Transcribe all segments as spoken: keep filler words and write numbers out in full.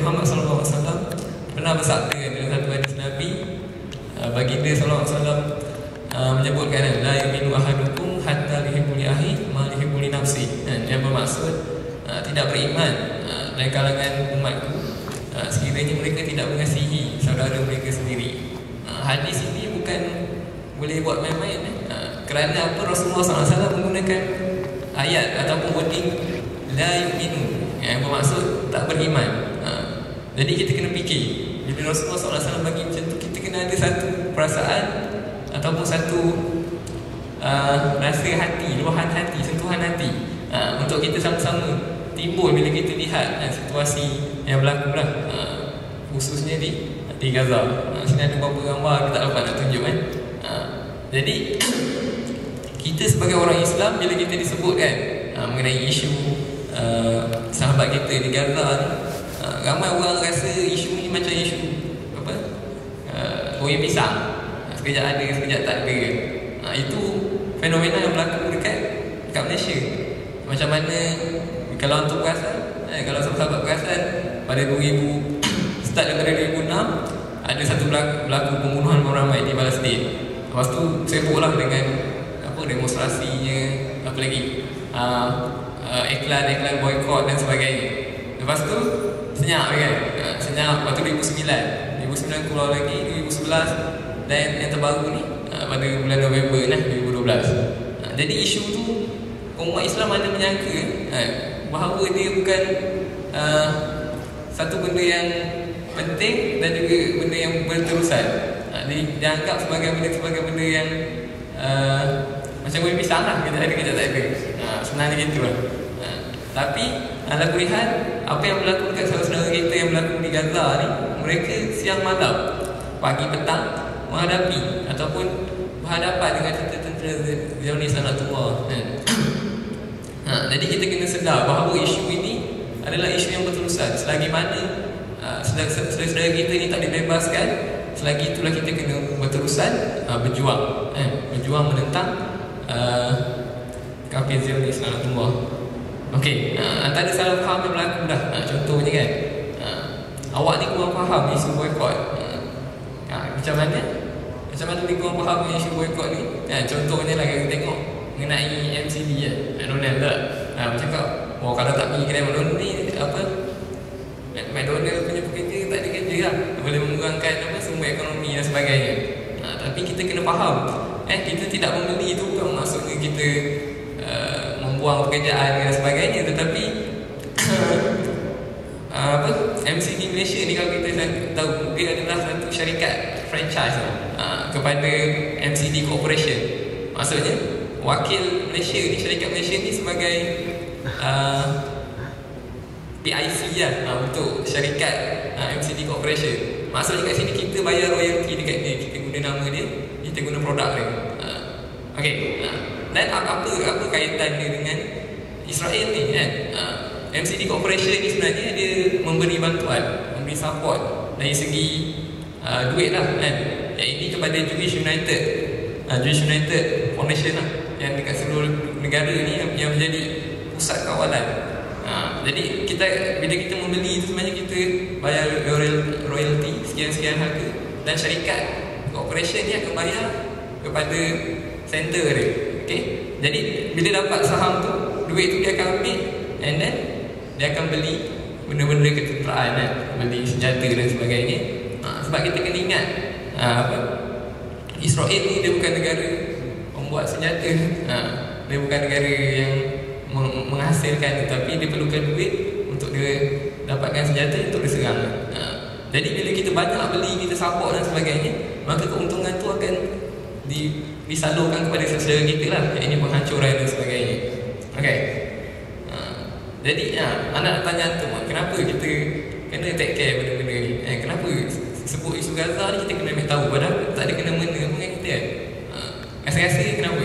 Muhammad sallallahu alaihi wasallam pernah bersabda dalam satu hadis Nabi, uh, baginda sallallahu alaihi wasallam uh, menyebutkan la yu'minu ahadukum hatta yuhibbu li akhihi ma yuhibbu li nafsihi, yang bermaksud uh, tidak beriman uh, dari kalangan umatku uh, sekiranya mereka tidak mengasihi saudara mereka sendiri. uh, Hadis ini bukan boleh buat main-main, eh? uh, kerana apa, Rasulullah sallallahu alaihi wasallam menggunakan ayat ataupun wording la yu'minu, yang bermaksud tak beriman. ha. Jadi kita kena fikir, bila Rasulullah sallallahu alaihi wasallam bagi macam tu, kita kena ada satu perasaan ataupun satu uh, rasa hati, luahan hati, sentuhan hati, ha, untuk kita sama-sama timbul bila kita lihat ha, situasi yang berlaku lah, ha, khususnya di di Gaza. ha, Sini ada beberapa gambar kita tak dapat nak tunjuk kan. ha. Jadi kita sebagai orang Islam, bila kita disebutkan ha, mengenai isu uh, sahabat kita di Gaza ni, uh, ramai orang rasa isu ni macam isu apa, uh, goyang pisang, uh, sekejap ada, sekejap tak ada. uh, Itu fenomena yang berlaku dekat dekat Malaysia. Macam mana kalau untuk perasan, eh, kalau sahabat perasan pada dua ribu, start daripada dua ribu enam, ada satu berlaku, berlaku pembunuhan orang ramai di Palestin. Lepas tu sibuklah dengan apa, demonstrasinya, apa lagi, uh, uh, iklan-iklan boykot dan sebagainya. Lepas tu senyap kan, uh, senyap. Lepas tu dua ribu sembilan, dua ribu sembilan keluar lagi, dua ribu sebelas, dan yang terbaru ni uh, pada bulan November lah, dua ribu dua belas. uh, Jadi isu tu umat Islam ada menyangka uh, bahawa dia bukan uh, satu benda yang penting dan juga benda yang berterusan. uh, Dia dianggap sebagai benda sebagai benda yang uh, macam boleh pisang lah, kita ada, kita tak ada. uh, Sebenarnya gitu lah. uh, Tapi ala kulihat, apa yang berlaku dekat saudara-saudara kita yang berlaku di Gaza ni, mereka siang malam, pagi petang menghadapi ataupun berhadapan dengan tentera-tentera Zionis Sanatullah. kan? ha, Jadi kita kena sedar bahawa isu ini adalah isu yang berterusan. Selagi mana uh, saudara-saudara kita ni tak dibebaskan, selagi itulah kita kena berterusan uh, berjuang, eh, berjuang menentang uh, kafir Zionis Sanatullah. Okey, uh, antara salah faham yang berlaku dah. uh, Contohnya kan, uh, awak ni kurang faham isu boykot. uh, uh, Macam mana? Macam mana ni kurang faham isu boykot ni? uh, Contohnya lah, kita tengok mengenai M C D ya, McDonald tak? uh, Bercakap, oh kalau tak pergi kedai McDonald ni, apa, McDonald punya pekerja tak ada kerja lah, boleh mengurangkan apa, sumber ekonomi dan sebagainya. uh, Tapi kita kena faham, eh, kita tidak membeli itu bukan maksudnya kita uh, membuang pekerjaan dan sebagainya. Tetapi uh, apa, M C D Malaysia ni, kalau kita tahu, dia adalah satu syarikat franchise uh, kepada M C D Corporation. Maksudnya wakil Malaysia ni, syarikat Malaysia ni sebagai uh, P I C lah, uh, untuk syarikat uh, M C D Corporation. Maksudnya kat sini kita bayar royalty dekat dia, kita guna nama dia, kita guna produk dia. uh, Okey, uh, dan apa apa kaitan dia dengan Israel ni kan? uh, M C D Corporation ni sebenarnya dia memberi bantuan, memberi support dari segi uh, duit lah kan. Yang ini kepada Jewish United, uh, Jewish United Foundation lah, yang dekat seluruh negara ni yang, yang menjadi pusat kawalan. Ha, jadi kita, bila kita membeli itu sebenarnya kita bayar royalty sekian-sekian harga, dan syarikat corporation ni akan bayar kepada center dia. Okay? Jadi bila dapat saham tu, duit tu dia akan ambil, and then dia akan beli benda-benda ketenteraan kan? Beli senjata dan sebagainya. ha, Sebab kita kena ingat, ha, apa, Israel ni dia bukan negara membuat senjata. ha, Dia bukan negara yang menghasilkan, tetapi dia perlukan duit untuk dia dapatkan senjata untuk diserang. ha. Jadi bila kita banyak beli, kita support dan sebagainya, maka keuntungan tu akan di, disalurkan kepada saudara kita lah. Ini penghancuran dan sebagainya. Okay. ha. Jadi ha, anak nak tanya tu, kenapa kita kena take care benda-benda ni? eh, Kenapa sebut isu Gaza ni kita kena ambil tahu, padahal tak ada kena-mena dengan kita kan? ha. Rasa-rasa kenapa?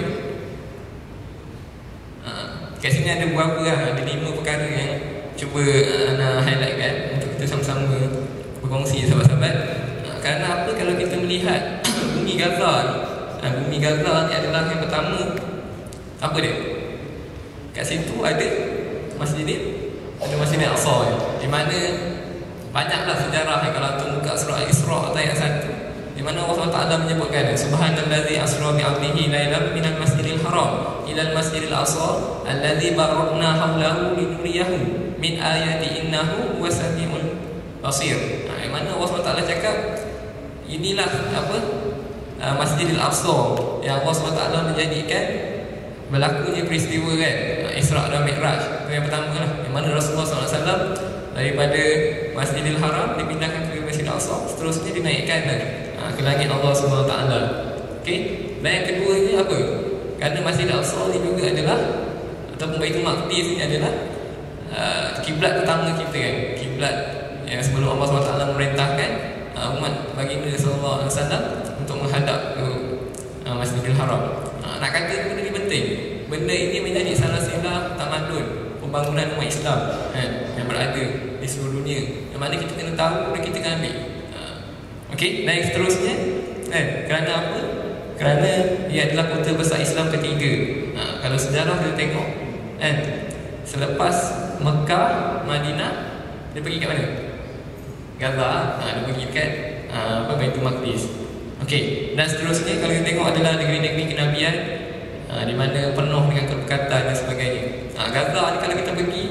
Kat sini ada beberapa lah, ada lima perkara yang cuba uh, nak highlight kan, untuk kita sama-sama berkongsi sahabat-sahabat. uh, Kerana apa, kalau kita melihat bumi Gaza ni, uh, bumi Gaza ni adalah yang pertama, apa dia? Kat situ ada Masjid, ada Masjid Al-Aqsa, di mana banyaklah sejarah kalau tu buka surah Isra ayat satu, di mana Allah Taala menyebutkan subhanallazi asra bi 'abdihi lailan minal masjidil haram ilal masjidil aqsa allazi barakna hawlahu linuriyahu min ayati innahu wasamiul basir. Nah, di mana Allah Taala cakap inilah apa uh, Masjidil Aqsa yang Allah subhanahu wa taala menjadikan berlakunya peristiwa kan Isra dan Mi'raj. Itu yang pertama lah, di mana Rasulullah sallallahu alaihi wasallam daripada Masjidil Haram dipindahkan ke Masjidil Aqsa, seterusnya dinaikkan uh, ke langit Allah subhanahu wa taala. Okey. Dan yang keduanya apa? Kerana Masjidil Aqsa ni juga adalah ataupun Baitul Maqdis ni adalah uh, kiblat pertama kita kan. Kiblat yang sebelum Allah subhanahu wa taala memerintahkan uh, umat baginda sallallahu alaihi wasallam untuk menghadap ke uh, Masjidil Haram. Uh, nak kata benda ni penting. Benda ini menjadi salah silah tamadun pembangunan umat Islam kan, yang berada di seluruh dunia. Yang mana kita kena tahu dan kita kena ambil. Uh, Okey, dan yang seterusnya kan, kerana apa? Kerana ia adalah kota besar Islam ketiga. Uh, kalau sejarah kita tengok kan, selepas Mekah, Madinah, dia pergi kat mana? Gaza, ha, dia pergi kat ha, apa, Baitul Maqdis. Okey, dan seterusnya kalau kita tengok adalah negeri-negeri kenabian ha, di mana penuh dengan keberkatan dan sebagainya. Ha, Gaza ni kalau kita pergi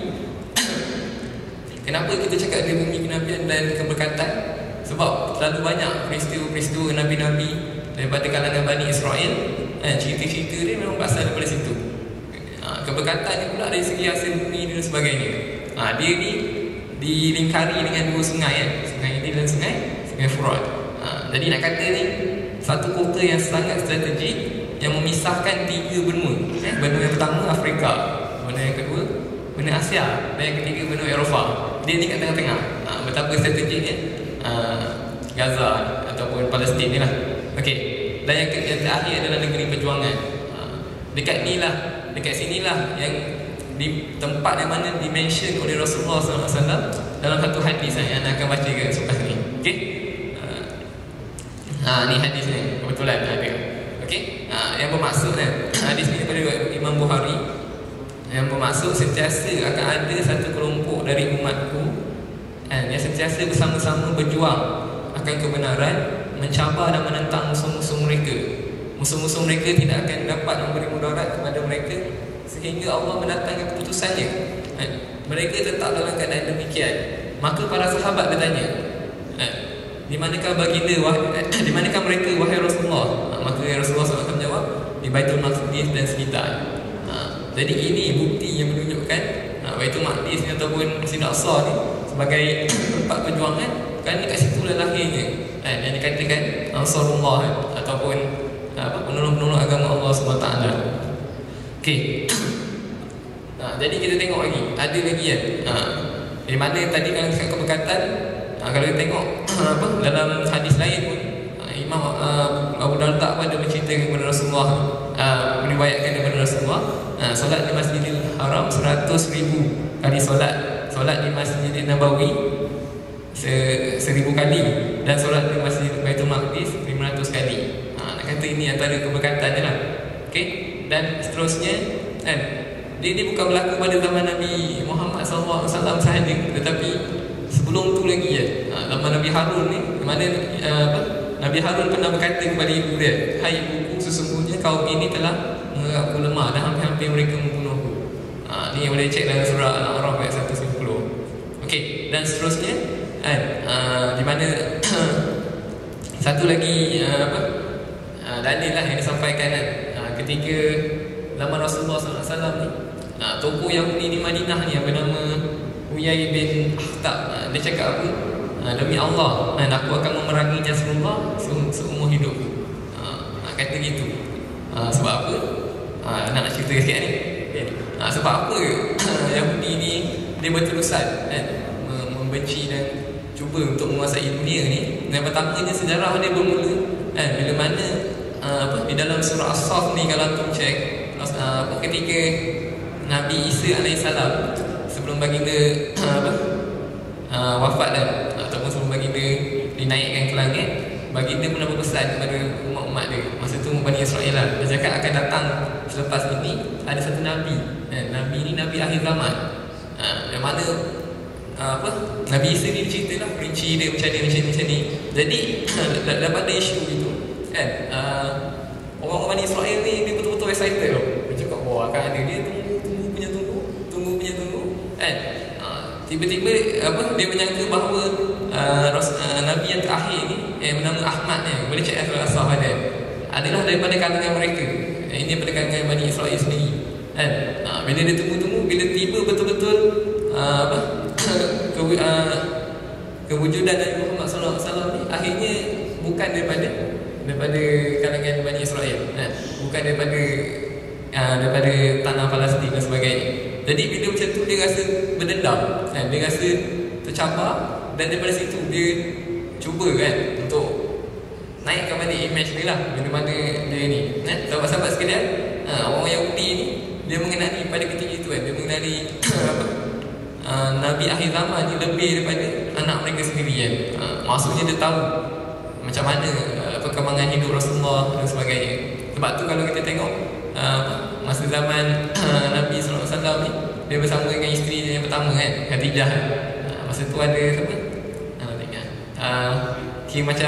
kenapa kita cakap dia bumi kenabian dan keberkatan? Sebab terlalu banyak peristiwa-peristiwa nabi-nabi daripada kalangan Bani Israel, ha, cerita-cerita dia memang berasal daripada situ. Ha, keberkatan ni pula dari segi hasil bumi dan sebagainya. Ha, dia ni dilingkari dengan dua sungai kan, sungai Nil dan sungai sungai Furat. Ha, jadi nak kata ni satu kota yang sangat strategik yang memisahkan tiga benua. Eh, benua yang pertama Afrika, benua yang kedua benua Asia, dan yang ketiga benua Eropah. Dia ni kat tengah-tengah. Ha, betapa strategiknya ha, Gaza ataupun Palestin ni lah. Okey. Dan yang, ke- yang terakhir adalah negeri perjuangan. Ha, dekat ni lah, dekat sinilah yang di tempat yang mana dimention oleh Rasulullah sallallahu alaihi wasallam dalam satu hadis yang anda akan baca ke selepas ni. Okey. Ha, ni hadis ni kebetulan ada. Okey. Ha, yang bermaksud kan, hadis ni daripada Imam Bukhari, yang bermaksud sentiasa akan ada satu kelompok dari umatku kan, yang sentiasa bersama-sama berjuang akan kebenaran, mencabar dan menentang musuh-musuh mereka. Musuh-musuh mereka tidak akan dapat memberi mudarat kepada mereka sehingga Allah mendatangkan keputusannya. Ha, mereka tetap dalam keadaan demikian. Maka para sahabat bertanya, ha, di manakah baginda wahai, di manakah mereka wahai Rasulullah? Ha, maka Rasulullah sallallahu alaihi wasallam menjawab, di Baitul Maqdis dan sekitar. Ha, jadi ini bukti yang menunjukkan ha, Baitul Maqdis ataupun Masjidil Aqsa ni sebagai tempat perjuangan, kerana kat situ lah lahirnya ha, yang dikatakan Ansarullah ataupun apa, penolong-penolong agama Allah subhanahu wa taala. Okey. Ha, jadi kita tengok lagi, ada lagi kan. Ha, di mana tadi kalau cakap keberkatan, ha, kalau kita tengok apa dalam hadis lain pun, ha, Imam uh, Abu Darda pun ada menceritakan kepada Rasulullah, ha, meriwayatkan daripada Rasulullah, ha, solat di Masjidil Haram seratus ribu kali solat, solat di Masjidil Nabawi se- seribu kali, dan solat di Masjid Baitul Maqdis lima ratus kali. Ha, nak kata ini antara keberkatannya lah. Okey. Dan seterusnya kan, dia ni bukan berlaku pada zaman Nabi Muhammad sallallahu alaihi wasallam sahaja, tetapi sebelum tu lagi ya. Ha, zaman Nabi Harun ni, di mana uh, apa, Nabi Harun pernah berkata kepada ibu dia, hai ibuku, sesungguhnya kaum ini telah menganggapku lemah dan hampir-hampir mereka membunuhku. Ha, ni boleh cek dalam surah Al-A'raf ayat seratus sembilan puluh. Okey, dan seterusnya kan, uh, di mana satu lagi uh, apa uh, dalil lah yang disampaikan kan, ketika zaman Rasulullah sallallahu alaihi wasallam ni, ha, tokoh Yahudi di Madinah ni yang bernama Huyai bin Akhtab, ha, dia cakap apa? Ha, demi Allah, ha, aku akan memerangi Rasulullah se- seumur hidup. Ha, ha, kata gitu. Ha, sebab apa? Ha, nak nak cerita sikit ni. Ha, sebab apa ha, Yahudi ni dia berterusan kan, membenci dan cuba untuk menguasai dunia ni. Yang pertamanya sejarah dia bermula kan, bila mana Uh, apa, di dalam surah As-Saff ni kalau antum cek, uh, apa, ketika Nabi Isa alaihissalam sebelum baginda uh, apa, uh, wafat dan ataupun sebelum baginda dinaikkan ke langit, baginda pernah berpesan kepada umat-umat dia, masa tu Bani Israel lah, dia cakap akan datang selepas ini ada satu Nabi, eh, Nabi ni Nabi akhir zaman, uh, yang mana uh, apa Nabi Isa ni ceritalah rinci dia macam ni macam ni macam ni. Jadi daripada isu itu kan, uh, orang-orang Bani Israel ni dia betul-betul excited tau. Dia cakap wah akan ada, dia tunggu tunggu punya tunggu tunggu punya tunggu kan. Uh, tiba-tiba apa dia menyangka bahawa uh, Ras, uh, Nabi yang terakhir ni yang bernama Ahmad ni, boleh cek asal-asal dia adalah daripada kalangan mereka. Ini daripada kalangan Bani Israel sendiri kan. Uh, bila dia tunggu-tunggu, bila tiba betul-betul uh, apa ke, uh, kewujudan Nabi Muhammad sallallahu alaihi wasallam ni akhirnya bukan daripada daripada kalangan Bani Israel, nah, bukan daripada uh, daripada tanah Palestin dan sebagainya. Jadi bila macam tu dia rasa berdendam, nah, dia rasa tercabar, dan daripada situ dia cuba kan untuk naikkan balik image dia lah bila mana dia ni. Nah, sahabat-sahabat sekalian, uh, orang Yahudi ni dia mengenali pada ketika itu kan, dia mengenali apa uh, Nabi akhir zaman ni lebih daripada anak mereka sendiri kan. Uh, maksudnya dia tahu macam mana uh, perkembangan hidup Rasulullah dan sebagainya. Sebab tu kalau kita tengok uh, masa zaman uh, Nabi sallallahu alaihi wasallam ni, dia bersama dengan isteri dia yang pertama kan, Khadijah. Uh, masa tu ada siapa? Uh, tengok. Uh, kira macam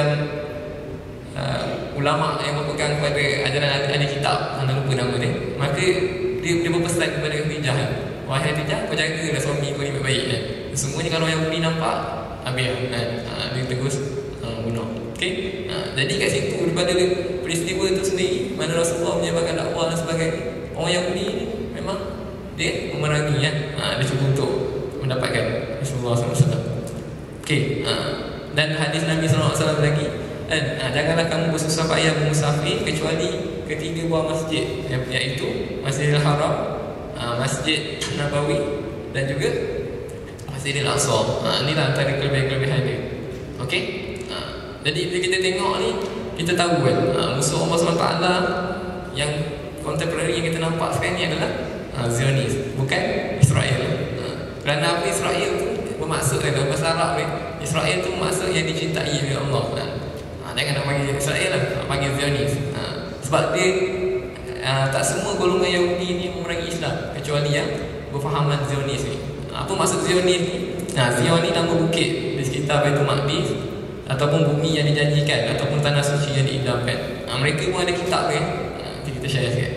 uh, ulama yang berpegang kepada ajaran ahli kitab, anda lupa nama dia. Maka dia, dia berpesan kepada Khadijah, wahai Khadijah, kau jagalah suami kau ni baik-baik kan. Semuanya kalau yang Yahudi nampak, habis kan. Uh, dia terus uh, bunuh. Okay? Ha, jadi kat situ daripada peristiwa itu sendiri, mana Rasulullah menyebarkan dakwah dan sebagainya, orang Yahudi ni memang dia memerangi kan. Ha, dia cuba untuk mendapatkan Rasulullah sallallahu alaihi wasallam. Okay, ha, dan hadis Nabi sallallahu alaihi wasallam lagi kan, ha, janganlah kamu bersusah payah bermusafir kecuali ketiga buah masjid, iaitu Masjidil Haram, ha, Masjid Nabawi dan juga Masjidil Aqsa. Ha, inilah antara kelebihan-kelebihan dia. Okay. Jadi bila kita tengok ni, kita tahu kan, uh, musuh Allah subhanahu wa taala yang contemporary yang kita nampak sekarang ni adalah uh, Zionis, bukan Israel. Uh, kerana apa Israel tu bermaksud dalam bahasa Arab ni, Israel tu maksud yang dicintai oleh Allah kan. Uh, jangan nak panggil Israel lah, nak panggil Zionis. Uh, sebab dia uh, tak semua golongan Yahudi ni memerangi Islam kecuali yang berfahaman Zionis ni. Uh, apa maksud Zionis ni? Nah, Zion ni nama bukit di sekitar Baitul Maqdis, ataupun bumi yang dijanjikan, ataupun tanah suci yang diidamkan. Ha, mereka pun ada kitab kan. Ha, kita share sikit.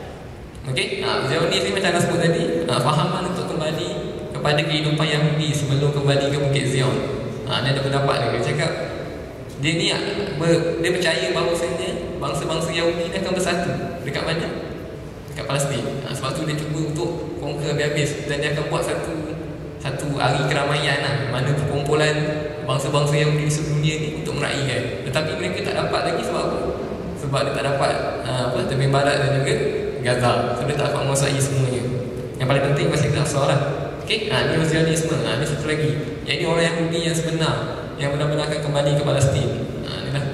Okey, ha, Zionis ni macam dah sebut tadi, ha, fahaman untuk kembali kepada kehidupan Yahudi sebelum kembali ke Bukit Zion. Ha, dia ada pendapat dia, dia cakap dia ni ber, dia percaya bahawasanya bangsa-bangsa Yahudi ni akan bersatu dekat mana? Dekat Palestin. Ha, sebab tu dia cuba untuk conquer habis-habis, dan dia akan buat satu satu hari keramaian lah, mana perkumpulan bangsa-bangsa yang di seluruh dunia ni untuk meraihkan. Tetapi mereka tak dapat lagi sebab apa? Sebab dia tak dapat uh, apa, tepi barat dan juga Gaza. So dia tak dapat menguasai semuanya. Yang paling penting masih tak asal lah. Okay, ha, ini Zionisme. Ha, ini satu lagi. Yang ini orang Yahudi yang sebenar, yang benar-benar akan kembali ke Palestin. Ha, ini lah.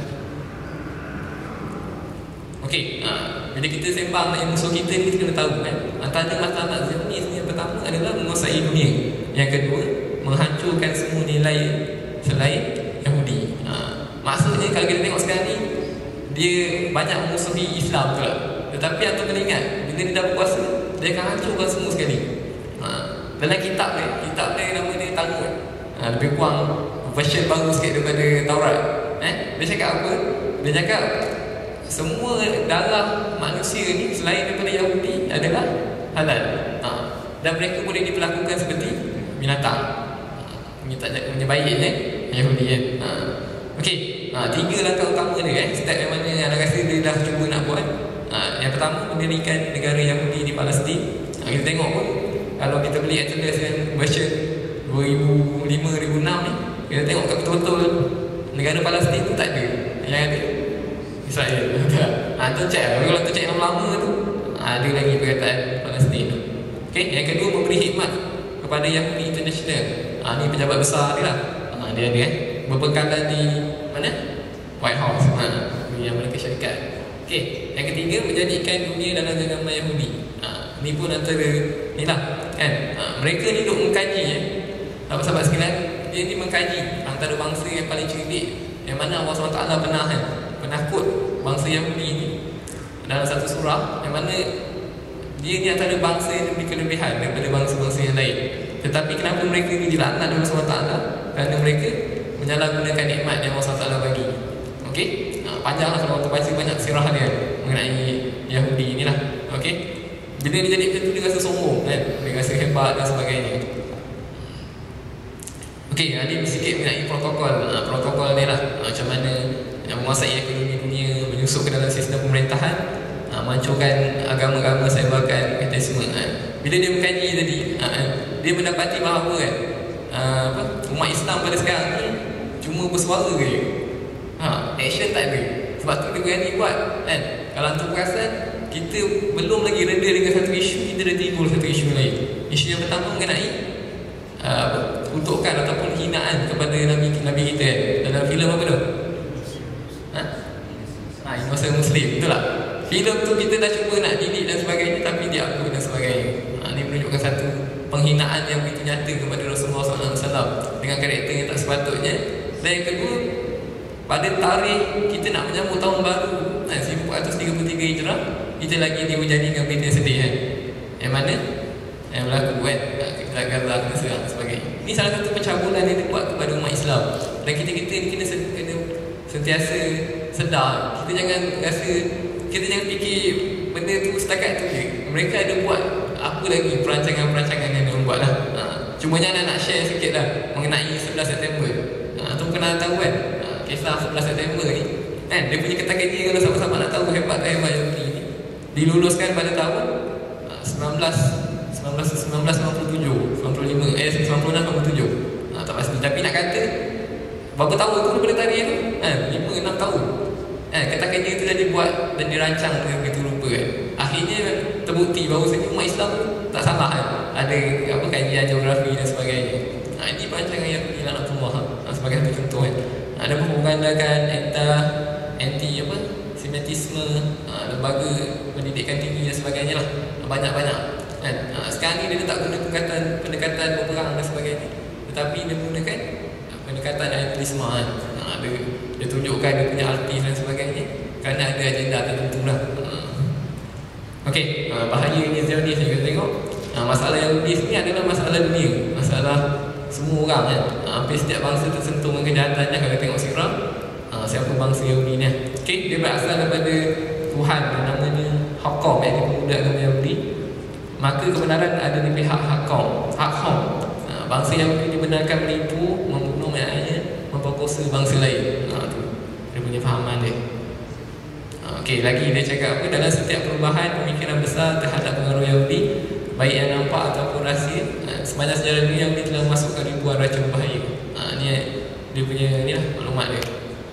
Okay, ha, bila kita sembang yang musuh kita ni, kita kena tahu kan, antara masalah Zionis ni yang pertama adalah menguasai dunia. Yang kedua, menghancurkan semua nilai selain Yahudi. Ha, maksudnya kalau kita tengok sekarang ni, dia banyak memusuhi Islam tu lah. Tetapi atau kena ingat, bila dia dah berkuasa, dia akan hancurkan semua sekali. Ha, dalam kitab dia, kitab dia nama dia Talmud. Ha, lebih kurang version baru sikit daripada Taurat. Eh, dia cakap apa? Dia cakap semua darah manusia ni selain daripada Yahudi adalah halal. Ha, dan mereka boleh diperlakukan seperti binatang. Minta menyebaik eh Yahudi kan. Ha. Okey, ha, tiga langkah utama dia eh, step yang mana yang anda rasa dia dah cuba nak buat. Ha, yang pertama, mendirikan negara Yahudi di Palestin. Ha, kita tengok pun kalau kita beli Atlas yang version dua ribu lima dua ribu enam ni, kita tengok kat betul-betul negara Palestin tu tak ada. Yang ada Israel. Ha, tu cek lah. Kalau tu cek yang lama tu, ha, ada lagi perkataan Palestin. Okey, yang kedua, memberi khidmat kepada Yahudi International. Ha, ni pejabat besar dia lah. Ha, dia ada eh berpengkalan di mana? White House. Ha, yang mereka syarikat. Okey, yang ketiga, menjadikan dunia dalam genggaman Yahudi. Ha, ni pun antara ni lah kan. Ha, mereka ni duk mengkaji eh. Sahabat-sahabat sekalian, dia ni mengkaji antara bangsa yang paling cerdik, yang mana Allah subhanahu wa taala pernah kan, penakut bangsa Yahudi ni dalam satu surah, yang mana dia ni antara bangsa yang lebih kelebihan daripada bangsa-bangsa yang lain. Tetapi kenapa mereka ini dilaknat oleh Allah subhanahu wa taala? Kerana mereka menyalahgunakan nikmat yang Allah subhanahu wa taala bagi. Okey, ha, panjanglah kalau kita baca banyak sirah dia mengenai Yahudi inilah. Okey, bila dia jadi macam tu dia rasa sombong kan, dia rasa hebat dan sebagainya. Okey, ini sedikit mengenai protokol. Ha, protokol ni lah, ha, macam mana yang menguasai ekonomi dunia, menyusup ke dalam sistem pemerintahan, ha, mancurkan agama-agama sebarkan ateisme. Ha. Bila dia mengkaji tadi, ha, dia mendapati bahawa kan, ha, apa, umat Islam pada sekarang ni cuma bersuara je, ha, action tak ada. Sebab tu dia berani buat kan. Kalau antum perasan, kita belum lagi reda dengan satu isu, kita dah timbul satu isu lain. Isu yang pertama mengenai uh, apa, kutukan ataupun hinaan kepada Nabi Nabi kita kan. Dalam filem apa tu? Ha? Ha, Innocent Muslim, betul tak? Filem tu kita dah cuba nak didik dan sebagainya, tapi dia upload dan sebagainya. Ha, ini menunjukkan satu penghinaan yang begitu nyata kepada Rasulullah sallallahu alaihi wasallam dengan karakter yang tak sepatutnya. Dan yang kedua, pada tarikh kita nak menyambut tahun baru nah, seribu empat ratus tiga puluh tiga Hijrah, kita lagi dijadikan berita sedih kan. Yang mana? Yang berlaku kan, Gaza kena serang dan sebagainya. Ini salah satu pencabulan yang dibuat kepada umat Islam. Dan kita-kita ni kena, kena sentiasa sedar. Kita jangan rasa, kita jangan fikir benda tu setakat tu je. Mereka ada buat apa lagi perancangan-perancangan yang dia buat lah. Ha, cuma jangan nak share sikit lah mengenai sebelas September. Ha, tu kena tahu kan, ha, kisah sebelas September ni kan, dia punya kata-kata kalau sama-sama nak tahu hebat hebat yang ni diluluskan pada tahun uh, sembilan belas sembilan puluh tujuh, sembilan puluh lima, eh sembilan puluh enam, sembilan puluh tujuh. Ha, tak pasti, tapi nak kata berapa tahun tu daripada tarikh tu? Ha, lima enam tahun. Ha, kata-kata itu dah dibuat dan dirancang begitu rupa kan. Akhirnya terbukti bahawa sebenarnya umat Islam tak salah kan. Ada apa kajian geografi dan sebagainya. Ha, ini perancangan yang laknatullah ha, sebagai satu contoh kan. Ada mempropagandakan entah anti apa semitisme, ha, lembaga pendidikan tinggi dan sebagainya lah, banyak-banyak kan. Ha, sekarang ni dia tak guna pendekatan pendekatan berperang dan sebagainya, tetapi dia menggunakan pendekatan idealisme kan. Ha, dia, dia tunjukkan dia punya artis dan sebagainya kerana ada agenda tertentu lah. Ha. Okey, ha, bahayanya Zionis ni kita tengok, ha, masalah Yahudi ni adalah masalah dunia, masalah semua orang kan. Ha, hampir setiap bangsa tersentuh dengan kejahatannya kalau tengok sirah. Ha, siapa bangsa Yahudi ni? Okey, dia berasal daripada Tuhan yang namanya Hakam, yang pemuda agama Yahudi. Maka kebenaran ada di pihak Hakam, Hakam. Ha, bangsa Yahudi dibenarkan menipu, membunuh mayatnya, memperkosa bangsa lain. Ha, tu dia punya fahaman dia. Ha, okey, lagi dia cakap apa, dalam setiap perubahan pemikiran besar terhadap pengaruh Yahudi, baik yang nampak ataupun rahsia, ha, sepanjang sejarah dunia Yahudi telah masukkan ribuan racun bahaya. Ha, ni dia punya ni lah maklumat dia.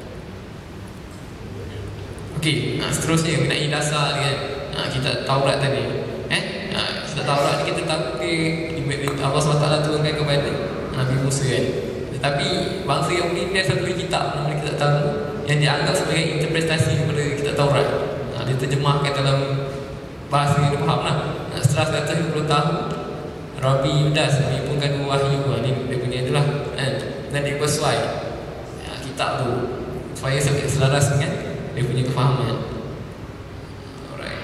Okey, ha, seterusnya mengenai dasar ni kan. Ha, kita Taurat tadi. Eh, ha, kita Taurat ni kita tahu ke Allah subhanahu wa taala turunkan kepada Nabi Musa kan. Tetapi bangsa Yahudi ni ada satu kitab nama kita tahu yang dianggap sebagai interpretasi kepada kitab Taurat. Ha, dia terjemahkan dalam bahasa yang dia faham lah. Ha, setelah seratus lima puluh tahun Rabi Yudas menghimpunkan dua wahyu. Ha, ni dia punya itulah kan. Dan dia bersuai ha, kitab tu supaya selaras dengan dia punya kefahaman. Alright.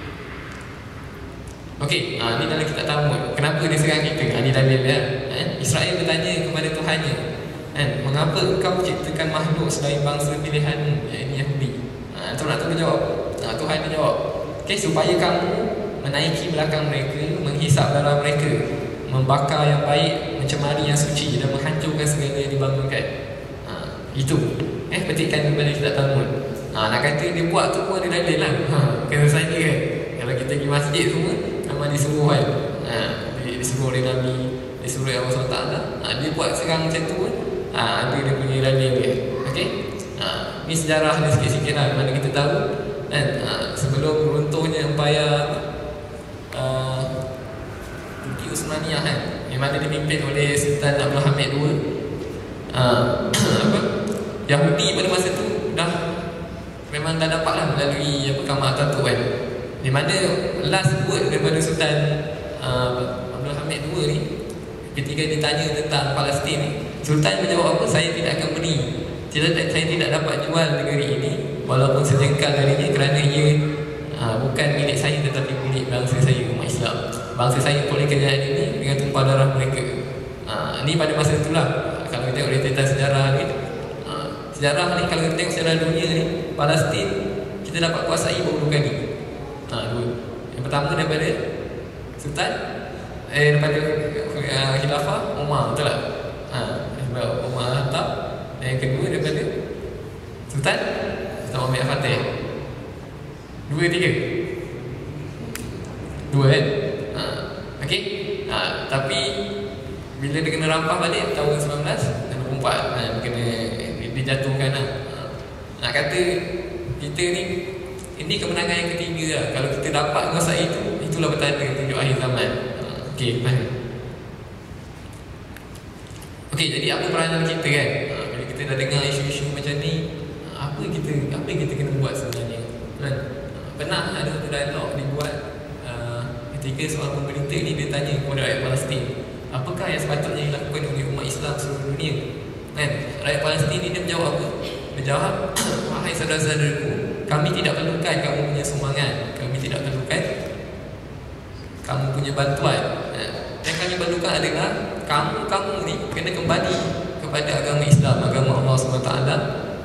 Okey, ha, ni dalam kitab Talmud. Kenapa dia serang kita? Ha, ni dalil dia. Eh? Israel bertanya kepada Tuhannya, eh, mengapa engkau menciptakan makhluk selain bangsa pilihanmu, iaitu Yahudi? Ha, tu nak tahu jawab. Ha, Tuhan dia jawab, okey, supaya kamu menaiki belakang mereka, menghisap darah mereka, membakar yang baik, mencemari yang suci dan menghancurkan segala yang dibangunkan. Ha, itu. Eh, petikan kepada kitab Talmud. Ha, nak kata dia buat tu pun ada dalil lah. Ha, kata saya kan, kalau kita pergi masjid semua memang disuruh kan. Ha, disuruh oleh Nabi, disuruh Allah subhanahu wa taala. Ha, dia buat serang macam tu pun ha, ada dia punya dalil dia. Okey. Ha, ni sejarah dia sikit-sikit lah, mana kita tahu kan. Ha, sebelum runtuhnya empayar uh, Turki Utsmaniyah kan, yang mana dipimpin oleh Sultan Abdul Hamid kedua. Ha, apa? Yahudi pada masa tu dah memang dah dapat lah melalui apa Kamal Atatürk kan, di mana last word daripada Sultan uh, Abdul Hamid kedua ni ketika ditanya tentang Palestin ni, Sultan menjawab apa, saya tidak akan beri, tidak, saya tidak dapat jual negeri ini walaupun sejengkal darinya kerana ia uh, bukan milik saya tetapi milik bangsa saya, umat Islam. bangsa saya boleh kejayaan ini dengan tumpah darah mereka. Ha, ini pada masa itulah. Kalau kita tengok rentetan sejarah ni, ha, sejarah ni kalau kita tengok sejarah dunia ni, Palestin kita dapat kuasai beberapa kali. Ha, dua. Yang pertama daripada Sultan eh daripada uh, Khilafah Umar, betul tak? Ha, sebab Umar Khattab. Dan yang kedua daripada Sultan Sultan Muhammad Al-Fatih. Dua, tiga. Dua kan? Ha, okey. Ha, tapi bila dia kena rampah balik tahun sembilan belas enam puluh empat, ha, kena dijatuhkan lah. Ha, nak kata kita ni, ini kemenangan yang ketiga lah. Kalau kita dapat menguasai itu, itulah bertanda tunjuk akhir zaman. Ha, okey, faham? Okey, jadi apa peranan kita kan? Ha, bila kita dah dengar isu-isu macam ni, ha, apa kita apa yang kita kena buat sebenarnya? Kan? Ha, pernah ada satu dialog dibuat uh, ketika seorang pemerintah ni dia tanya kepada rakyat Palestin, apakah yang sepatutnya dilakukan oleh umat Islam seluruh dunia? Kan? Rakyat Palestin ni dia menjawab apa? Dia jawab, wahai saudara-saudaraku, kami tidak perlukan kamu punya sumbangan, kami tidak perlukan kamu punya bantuan. Yang kami perlukan adalah kamu-kamu ni kena kembali kepada agama Islam, agama Allah subhanahu wa taala,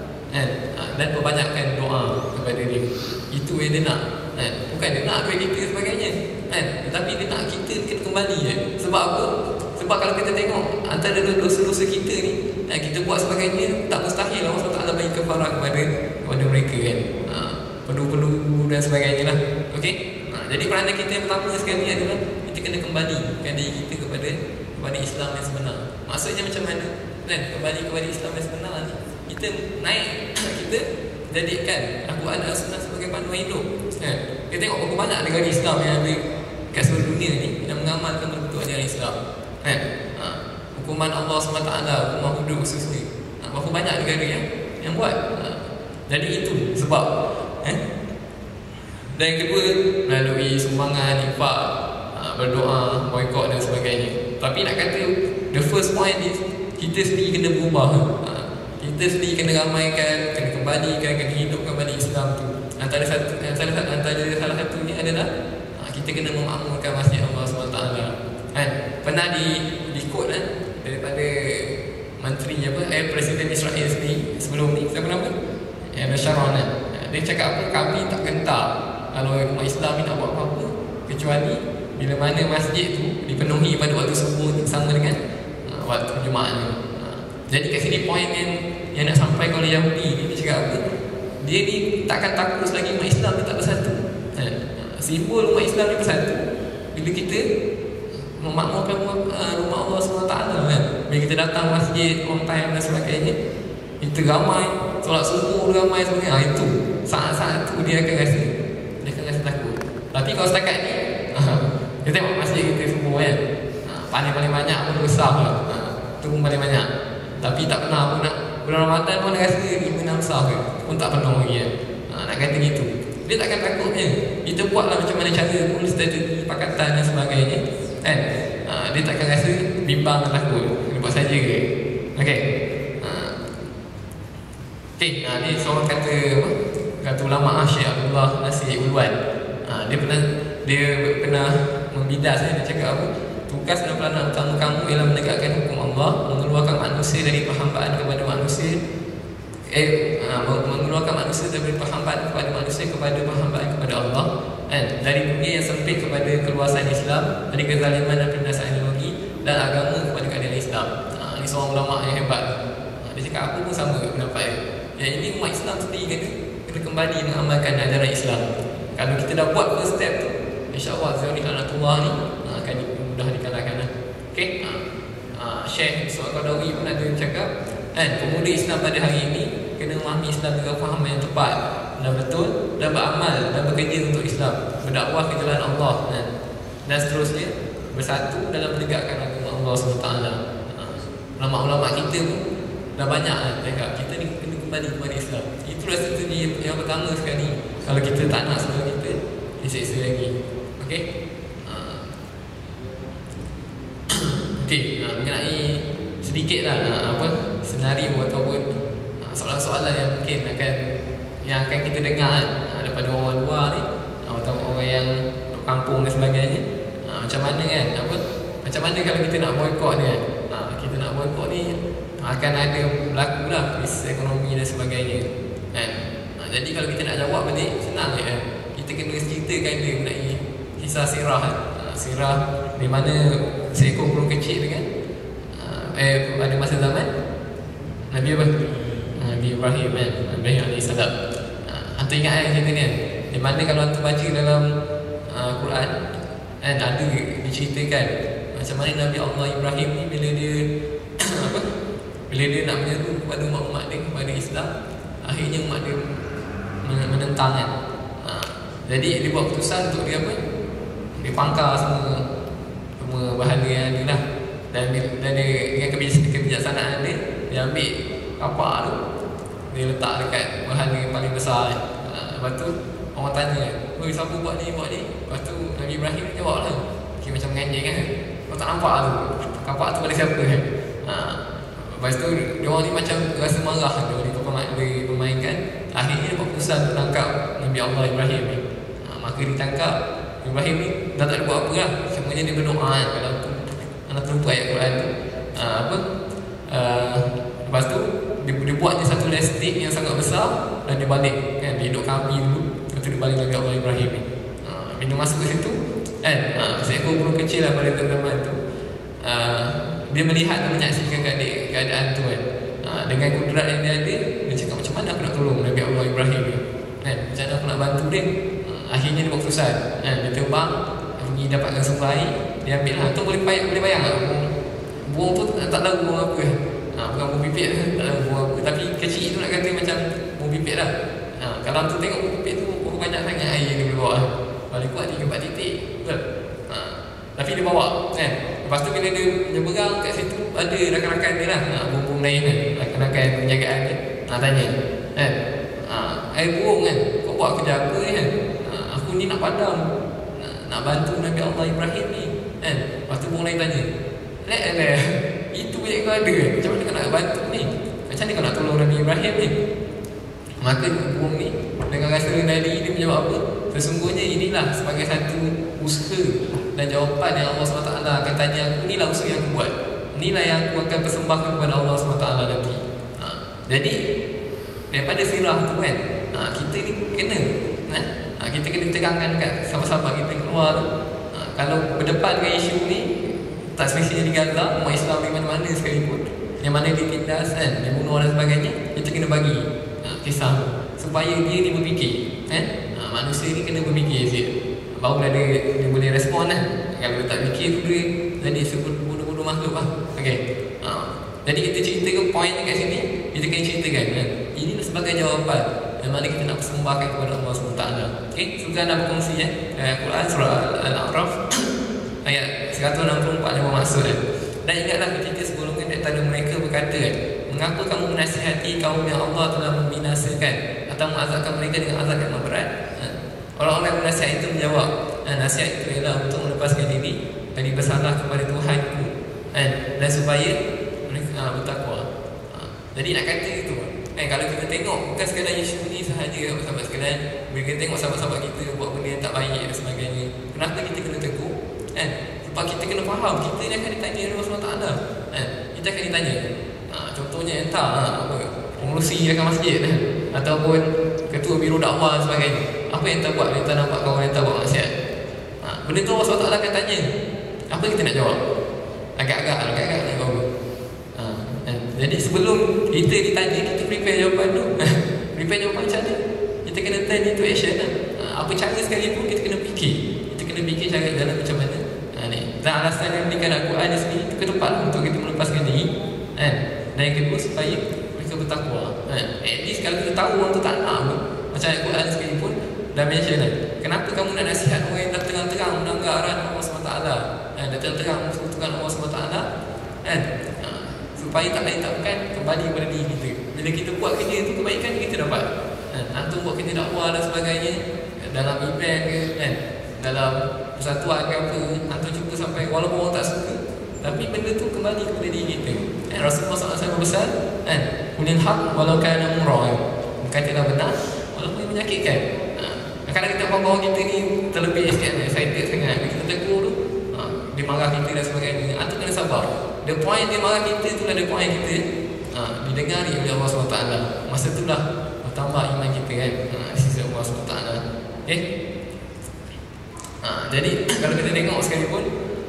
dan perbanyakkan doa kepada dia. Itu yang dia nak. Bukan dia nak duit kita sebagainya, tetapi dia nak kita kena kembali je. Sebab apa? Sebab kalau kita tengok antara dosa-dosa kita ni, kita buat sebagainya, tak mustahil Allah subhanahu wa taala bagi kafarah kepada kepada mereka kan. Ha, perlu-perlu dan sebagainya lah. Okey. Ha, jadi peranan kita yang pertama sekali adalah kita kena kembalikan diri kita kepada kepada Islam yang sebenar. Maksudnya macam mana? Kan, kembali kepada Islam yang sebenar ni, kita naik, kita jadikan Al-Quran dan Sunnah sebagai panduan hidup. Kan? Kita tengok berapa banyak negara Islam yang ada kat seluruh dunia ni yang mengamalkan betul ajaran Islam. Kan? Ha, hukuman Allah subhanahu wa taala, hukuman hudud khususnya. Ha, berapa banyak negara yang yang buat. Ha, jadi itu sebab eh? Dan yang kedua, melalui sumbangan, infak, ha, berdoa, boykot dan sebagainya. Tapi nak kata the first point is kita sendiri kena berubah. Ha, kita sendiri kena ramaikan, kena kembalikan, kena hidup kembali Islam tu. Antara satu antara, antara salah satunya adalah ha, kita kena memakmurkan masjid Allah subhanahu wa taala. Kan? Pernah di di-quote kan daripada menteri apa eh Presiden Israel sendiri sebelum ni, siapa nama? Ya, Sharon kan. Dia cakap apa? Kami tak gentar kalau umat Islam ni nak buat apa-apa kecuali bila mana masjid tu dipenuhi pada waktu subuh sama dengan uh, waktu Jumaat ni. Uh, jadi kat sini poin yang yang nak sampai oleh Yahudi ni, dia cakap apa? Dia ni takkan takut selagi umat Islam ni tak bersatu. Uh, simbol umat Islam ni bersatu bila kita memakmurkan uh, rumah Allah subhanahu wa taala kan. Bila kita datang masjid on time dan sebagainya, kita ramai, solat subuh ramai sebagainya. Ha, itu saat-saat tu dia akan rasa dia akan rasa takut. Tapi kalau setakat ni, uh, kita tengok masjid kita semua kan, uh, paling-paling banyak pun besar lah, uh, tu pun paling banyak. Tapi tak pernah pun nak bulan Ramadan pun rasa lima enam sah ke pun tak penuh lagi kan. Uh, nak kata gitu, dia takkan takutnya. Kita buatlah macam mana cara pun, strategi pakatan dan sebagainya kan, uh, dia takkan rasa bimbang dan takut. Dia buat saja ke. Okey. Uh, Okey, uh, ni seorang kata apa? Kata ulama Syekh Abdullah Nasir Ulwan. Uh, dia pernah dia pernah membidas eh, dia cakap apa? Tugas dan peranan utama kamu ialah menegakkan hukum Allah, mengeluarkan manusia dari perhambaan kepada manusia. Eh, uh, mengeluarkan manusia dari perhambaan kepada manusia kepada perhambaan kepada Allah. Dan dari dunia yang sempit kepada keluasan Islam, dari kezaliman dan penindasan ideologi, dan agama kepada keadaan Islam. Ha, ini seorang ulama yang hebat. Ha, dia cakap apa pun sama pendapat. Yang ini umat Islam sendiri kena, kena kembali mengamalkan ajaran Islam. Kalau kita dah buat first step tu, insya-Allah Zionis Lanatullah ni ha, akan mudah dikalahkan. Okey. Ha, ha, Syekh Al-Qadawi pun ada cakap, kan, pemuda Islam pada hari ini kena memahami Islam dengan faham yang tepat dan betul, dan beramal dan bekerja untuk Islam, berdakwah ke jalan Allah dan, dan seterusnya, bersatu dalam menegakkan agama Allah subhanahu wa taala. Ulama-ulama kita pun dah banyak kan cakap kita ni kena kembali kepada Islam. Itulah strategi yang pertama sekali kalau kita tak nak semua kita diseksa lagi. Okey. Uh. Okey, uh, mengenai sedikitlah uh, apa senario ataupun uh, soalan-soalan yang mungkin akan yang akan kita dengar kan, daripada orang luar ni atau orang yang kampung dan sebagainya. macam mana kan, apa, macam mana kalau kita nak boykot ni kan, ha, kita nak boykot ni akan ada berlaku lah krisis ekonomi dan sebagainya kan. Ha, jadi kalau kita nak jawab balik senang je kan, kita kena ceritakan dia mengenai kisah sirah kan. Ha, sirah di mana seekor burung kecil kan, ha, eh pada masa zaman Nabi apa? Nabi Ibrahim kan, Nabi alaihi salam. Ha, hantu ingat kan cerita ni kan, di mana kalau hantu baca dalam uh, Quran kan, ada diceritakan macam mana Nabi Allah Ibrahim ni bila dia apa? Bila dia nak menyeru kepada umat-umat dia kepada Islam, akhirnya umat dia menentang kan. Ha, jadi dia buat keputusan untuk dia apa? Dia pangkar semua semua bahan dia yang ada lah. Dan, dan dia dengan kebijaksanaan dia, dia ambil kapak tu, dia letak dekat bahan yang paling besar kan. Ha, lepas tu orang tanya, "Oi, siapa buat ni, buat ni?" Lepas tu Nabi Ibrahim jawab lah, okay, macam menganjing kan, kau tak nampak tu kapak tu pada siapa kan. Ha, lepas tu dia orang ni macam rasa marah, dia orang dia pemainkan. Akhirnya dia buat keputusan untuk tangkap Nabi Allah Ibrahim ni. Ha, maka ditangkap Ibrahim ni dah tak ada buat apa lah, semuanya dia berdoa kan. Kalau tu anak terlupa ayat Quran tu, ha, apa uh, lepas tu dia, dia buat dia satu stick yang sangat besar dan dia balik kan, dia hidupkan api dulu, lepas tu dia balik Nabi Allah Ibrahim ni. Ha, bila masuk ke situ kan, ha, seekor burung kecil lah pada zaman tu, uh, dia melihat dan menyaksikan keadaan, keadaan tu kan. Ha, dengan kudrat yang dia ada, dia cakap macam mana aku nak tolong Nabi Allah Ibrahim ni kan, macam mana aku nak bantu dia. Ha, akhirnya dia buat keputusan kan, dia terbang pergi dapatkan sumber air, dia ambil lah tu. Boleh bayang, boleh bayang tak burung, burung tu tak tahu burung apa kan. Ha, bukan burung pipit, tak tahu burung apa, tapi kecil tu nak kata macam burung pipit lah. Ha, kalau tu tengok burung pipit tu burung banyak sangat air yang dia boleh bawa. Paling kuat tiga empat titik, betul. Ha, tapi dia bawa kan. Lepas tu bila dia nyeberang kat situ, ada rakan-rakan dia lah, ha, burung-burung lain kan, rakan-rakan penjagaan dia, ha, tanya kan, ha, "Eh burung kan, kau buat kerja apa ni kan? Ha, aku ni nak padam, nak, nak bantu Nabi Allah Ibrahim ni kan." Lepas tu burung lain tanya, "Lek lek, itu yang kau ada kan? Macam mana kau nak bantu ni? Macam mana kau nak tolong Nabi Ibrahim ni?" Maka burung ni dengan rasa rendah diri dia menjawab apa? "Sesungguhnya inilah sebagai satu usaha dan jawapan yang Allah subhanahu wa taala akan tanya aku, inilah usaha yang aku buat. Inilah yang aku akan persembahkan kepada Allah subhanahu wa taala nanti." Ha, jadi daripada sirah tu kan, ha, kita ni kena kan? Ha, kita kena terangkan kat sahabat-sahabat kita keluar tu. Ha, kalau berdepan dengan isu ni, tak spesialnya di Gaza, umat Islam di mana-mana sekalipun, yang mana ditindas kan, dibunuh dan sebagainya, kita kena bagi ha, kisah supaya dia ni berfikir kan. Ha, manusia ni kena berfikir sikit, barulah dia, dia boleh respon lah. Kalau dia tak fikir tu dia jadi sebodoh-bodoh makhluk lah. Okay. Ha, jadi kita ceritakan poin kat sini, kita kena ceritakan kan, ini sebagai jawapan yang mana kita nak persembahkan kepada Allah subhanahu wa taala. Okay, suka anda berkongsi ya, eh, Quran surah Al-A'raf ayat seratus enam puluh empat yang bermaksud kan. Dan ingatlah ketika segolongan di antara mereka berkata kan, "Mengapa kamu menasihati kaum yang Allah telah membinasakan atau mengazabkan mereka dengan azab yang berat?" Ha, orang-orang menasihat itu menjawab, ha, nasihat itu ialah untuk melepaskan diri dari bersalah kepada Tuhanku kan, dan supaya mereka ha, bertakwa. Ha, jadi nak kata itu kan, kalau kita tengok bukan sekadar isu ni sahaja sahabat sekalian, bila kita tengok sahabat-sahabat kita buat benda yang tak baik dan sebagainya, kenapa kita kena tegur kan? Sebab kita kena faham, kita ni akan ditanya oleh Allah subhanahu wa taala kan? Kita akan ditanya, ha, contohnya entah ha, apa, pengurusi rakan masjid kan? Ataupun ketua biro dakwah dan sebagainya, apa yang tak buat, yang tak nampak kawan yang tak buat maksiat. Ha, benda tu Allah subhanahu wa taala akan tanya, apa kita nak jawab? Agak-agak, agak-agak nak jawab. Ha, kan? Jadi sebelum kita ditanya, kita prepare jawapan tu. Prepare jawapan macam mana? Kita kena turn into action lah. Ha, apa cara sekalipun kita kena fikir, kita kena fikir cara jalan macam mana. Ha, ni. Dan alasan yang diberikan Al-Quran ni sendiri itu ke depan untuk kita melepaskan diri kan? Dan yang kedua supaya mereka bertakwa kan? At least kalau kita tahu orang tu tak nak pun, macam Al-Quran sekalipun dah mention kan, kenapa kamu nak nasihat orang yang dah terang-terang melanggar arahan Allah subhanahu wa taala kan, dah terang-terang musuh-musuhkan Allah subhanahu wa taala kan, ha, supaya tak lain tak bukan kembali kepada diri kita. Bila kita buat kerja tu, kebaikan kita dapat kan? Antum buat kerja dakwah dan sebagainya, dalam event ke kan, dalam persatuan ke apa, antum cuba sampai walaupun orang tak suka, tapi benda tu kembali kepada diri kita kan. Rasulullah sallallahu alaihi wasallam bersabda kan, "Qulil haq walau kana murra", berkatalah benar walaupun menyakitkan. Ha, kadang kita bawa kita ni terlebih sikit, excited sangat, kita tegur tu, ha, dia marah kita dan sebagainya. Antum kena sabar. The point dia marah kita itulah the point kita ha, didengari oleh Allah subhanahu wa taala. Masa itulah bertambah iman kita kan. Ha, di sisi Allah subhanahu wa taala. Okey. Ha, jadi kalau kita tengok sekalipun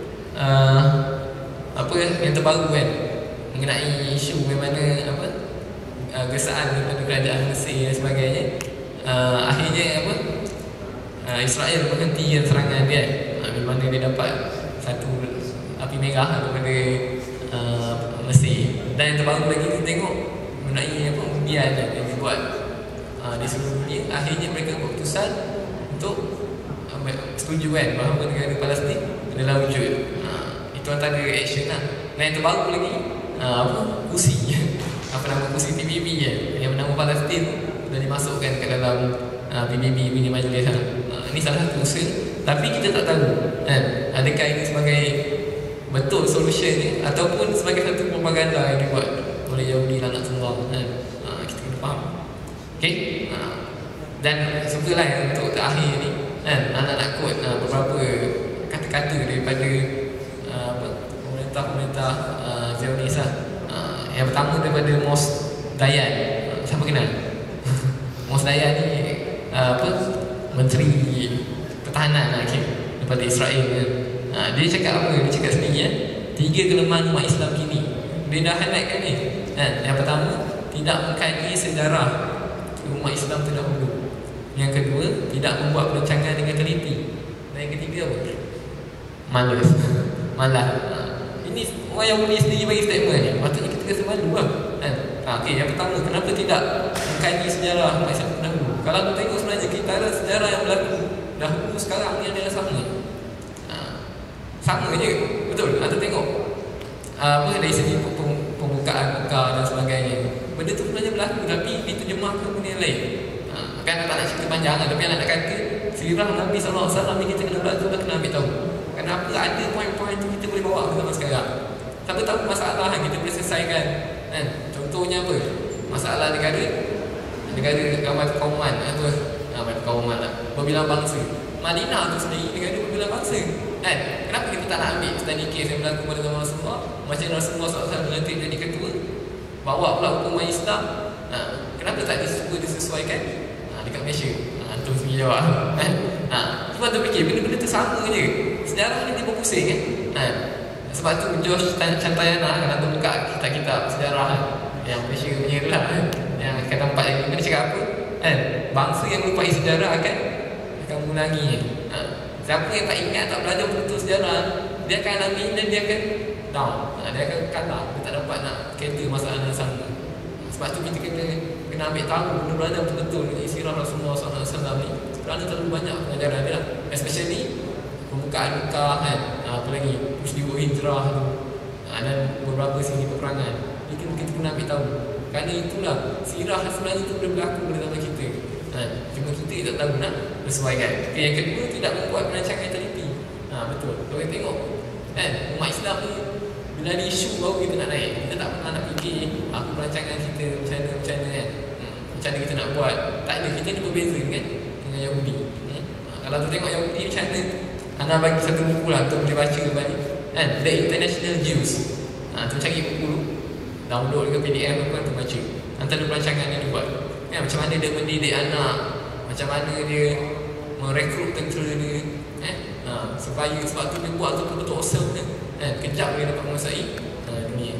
uh, apa yang terbaru kan mengenai isu bagaimana apa uh, gesaan daripada kerajaan Mesir dan sebagainya, uh, akhirnya apa uh, Israel berhentikan serangan dia, uh, di mana dia dapat satu api merah daripada uh, Mesir. Dan yang terbaru lagi kita tengok mengenai apa undian yang dibuat uh, di seluruh dunia. Akhirnya mereka berkeputusan untuk uh, setuju kan bahawa negara Palestin adalah wujud. uh, Itu antara action lah. Dan yang terbaru lagi uh, apa kursi apa nama kursi P B B ya, yang bernama Palestin sudah dimasukkan ke dalam uh, P B B punya majlis. Uh, ini salah satu usaha, tapi kita tak tahu kan, adakah ini sebagai betul solution ni ataupun sebagai satu propaganda yang dibuat oleh Yahudi laknatullah kan. Uh, kita kena faham. Okey. Uh, dan sukalah yang untuk terakhir ni kan, anak nak quote uh, beberapa kata-kata daripada uh, apa pemerintah-pemerintah uh, Zionis lah. Uh, yang pertama daripada Mos Dayan. Uh, siapa kenal? Mos Dayan ni uh, apa Menteri Pertahanan lah, okay, daripada Israel kan. Uh, dia cakap apa? Dia cakap sendiri ya, tiga kelemahan umat Islam kini. Dia dah highlightkan ni kan. Yang pertama, tidak mengkaji sejarah umat Islam terdahulu. Yang kedua, tidak membuat perancangan dengan teliti. Dan yang ketiga apa? Malas. Malah. Ini orang yang boleh sendiri bagi statement ni. Patutnya kita kena malu lah kan? Ha, okay, yang pertama, kenapa tidak mengkaji sejarah umat Islam terdahulu? Kalau kita tengok sebenarnya kita ada sejarah yang berlaku dahulu sekarang ni adalah sama. Ha, sama je, betul? Anda tengok apa dari segi pembukaan buka dan sebagainya, benda tu sebenarnya berlaku tapi diterjemahkan benda yang lain. Ha, kan tak nak cerita panjang lah, tapi yang nak kata sirah Nabi sallallahu alaihi wasallam ni kita kena belajar, dah kena ambil tahu. Kenapa ada poin-poin tu kita boleh bawa ke zaman sekarang. Siapa tahu masalah yang kita boleh selesaikan kan? Contohnya apa? Masalah negara negara ramai kauman apa? Ramai kauman lah, berbilang bangsa. Madinah tu sendiri negara berbilang bangsa kan? Kenapa kita tak nak ambil study case yang berlaku pada zaman Rasulullah, macam Rasulullah sallallahu alaihi wasallam dilantik jadi ketua, bawa pula hukuman Islam. Ha, kenapa tak disuruh disesuaikan ha, dekat Malaysia? Ha, antum sendiri jawab kan? Ha, cuma tu fikir benda-benda tu sama je. Sejarah ni dia berpusing kan? Ha, sebab tu Josh Chantayana kalau tu buka kitab-kitab sejarah yang Malaysia punya tu lah, yang kata empat yang dia cakap apa kan? Bangsa yang melupai sejarah akan akan mengulangi. Ha, siapa yang tak ingat, tak belajar betul sejarah, dia akan ambil dan dia akan down. Ha, dia akan kalah, dia tak dapat nak cater masalah yang sama. Sebab tu kita kena kena ambil tahu, kena belajar betul-betul sirah Rasulullah sallallahu alaihi wasallam ni. Kerana terlalu banyak pengajaran dia lah. Especially pembukaan Mekah kan, apa lagi peristiwa hijrah tu, dan beberapa sini peperangan. Itu kita kena ambil tahu. Kerana itulah sirah sebenarnya itu boleh berlaku pada zaman kita. Ha, cuma kita tak tahu nak sesuaikan. Okay, yang kedua, tidak membuat perancangan teliti. Ha, betul. Kalau kita tengok kan, umat Islam ni bila ada isu baru kita nak naik. Kita tak pernah nak fikir apa perancangan kita macam mana, macam mana kan. Hmm, macam mana kita nak buat. Tak ada, kita ni berbeza kan dengan Yahudi. Hmm? Ha, kalau kita tengok Yahudi macam mana, anda bagi satu buku lah untuk boleh baca balik kan, The International Jews. Ha, tu cari buku dulu, download ke P D F apa tu baca. Antara perancangan yang dia buat kan, macam mana dia mendidik anak, macam mana dia merekrut tentera dia kan, ha, supaya sebab tu dia buat tu betul-betul awesome kan, kan? Kejap dia dapat menguasai ha, dunia.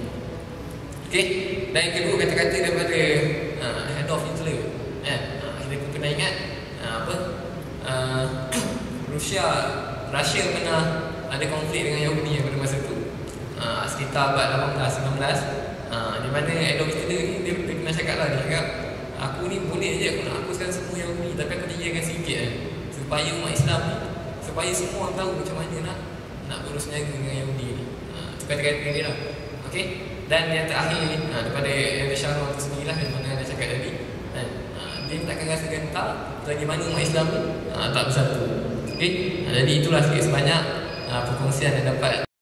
Okay. Dan yang kedua, kata-kata daripada ha, Head of Hitler kan, ha, kita pun kena ingat ha, apa uh, Rusia Rusia pernah ada konflik dengan Yahudi pada masa tu, uh, sekitar abad lapan belas sembilan belas, uh, di mana Adolf Hitler ni dia, dia pernah cakap lah, dia cakap aku ni boleh je aku nak hapuskan semua Yahudi, tapi aku tinggalkan sikit eh, supaya umat Islam ni, supaya semua orang tahu macam mana nak nak berus niaga dengan Yahudi ni. uh, Itu kata-kata dia lah. Okay. Dan yang terakhir uh, daripada Elder Sharon tu sendiri lah, yang mana dia cakap tadi kan, uh, dia takkan rasa gentar selagi mana umat Islam ni uh, tak bersatu. Okay. uh, Jadi itulah sikit sebanyak uh, perkongsian yang dapat